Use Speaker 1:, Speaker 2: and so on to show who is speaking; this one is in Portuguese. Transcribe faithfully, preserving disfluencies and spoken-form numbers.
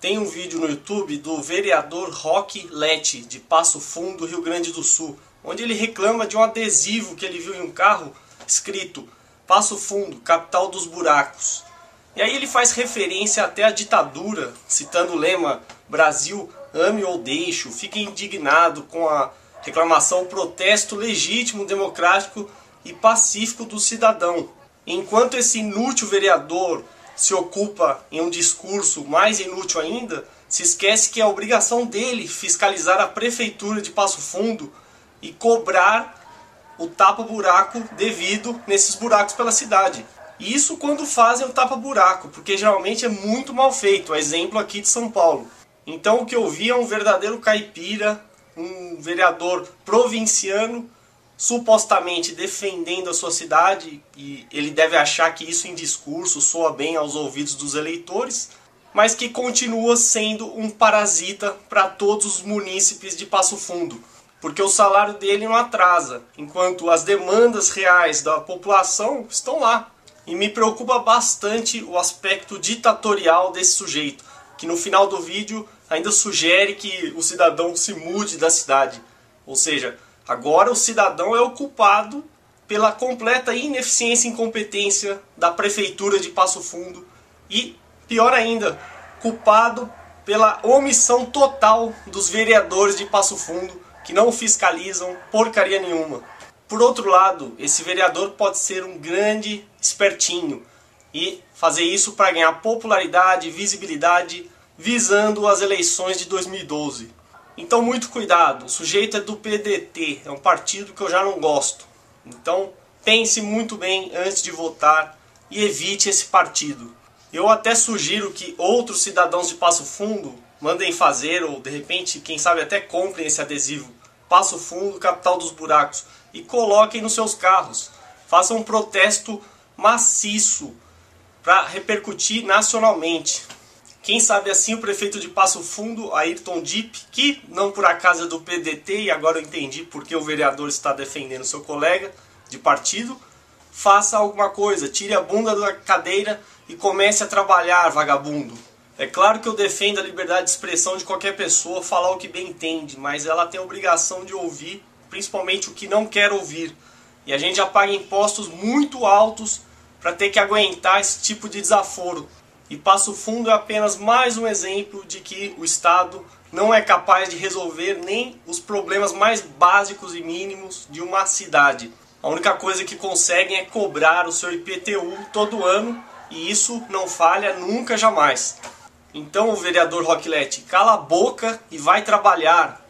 Speaker 1: tem um vídeo no YouTube do vereador Roque Lete, de Passo Fundo, Rio Grande do Sul, onde ele reclama de um adesivo que ele viu em um carro escrito Passo Fundo, capital dos buracos. E aí ele faz referência até à ditadura, citando o lema Brasil, ame ou deixe, fica indignado com a reclamação, o protesto legítimo, democrático e pacífico do cidadão. Enquanto esse inútil vereador se ocupa em um discurso mais inútil ainda, se esquece que é obrigação dele fiscalizar a prefeitura de Passo Fundo e cobrar o tapa-buraco devido nesses buracos pela cidade. Isso quando fazem o tapa-buraco, porque geralmente é muito mal feito, a exemplo aqui de São Paulo. Então o que eu vi é um verdadeiro caipira, um vereador provinciano, supostamente defendendo a sua cidade, e ele deve achar que isso em discurso soa bem aos ouvidos dos eleitores, mas que continua sendo um parasita para todos os munícipes de Passo Fundo, porque o salário dele não atrasa, enquanto as demandas reais da população estão lá. E me preocupa bastante o aspecto ditatorial desse sujeito, que no final do vídeo ainda sugere que o cidadão se mude da cidade. Ou seja, agora o cidadão é o culpado pela completa ineficiência e incompetência da prefeitura de Passo Fundo e, pior ainda, culpado pela omissão total dos vereadores de Passo Fundo, que não fiscalizam porcaria nenhuma. Por outro lado, esse vereador pode ser um grande espertinho e fazer isso para ganhar popularidade e visibilidade visando as eleições de dois mil e doze. Então muito cuidado, o sujeito é do P D T, é um partido que eu já não gosto. Então pense muito bem antes de votar e evite esse partido. Eu até sugiro que outros cidadãos de Passo Fundo mandem fazer, ou de repente, quem sabe até comprem esse adesivo Passo Fundo, capital dos buracos, e coloquem nos seus carros. Façam um protesto maciço para repercutir nacionalmente. Quem sabe assim o prefeito de Passo Fundo, Ayrton Dipp, que não por acaso é do P D T, e agora eu entendi porque o vereador está defendendo seu colega de partido, faça alguma coisa, tire a bunda da cadeira e comece a trabalhar, vagabundo. É claro que eu defendo a liberdade de expressão de qualquer pessoa falar o que bem entende, mas ela tem a obrigação de ouvir, principalmente o que não quer ouvir. E a gente já paga impostos muito altos para ter que aguentar esse tipo de desaforo. E Passo Fundo é apenas mais um exemplo de que o Estado não é capaz de resolver nem os problemas mais básicos e mínimos de uma cidade. A única coisa que conseguem é cobrar o seu I P T U todo ano, e isso não falha nunca, jamais. Então, o vereador Roque Lete, cala a boca e vai trabalhar.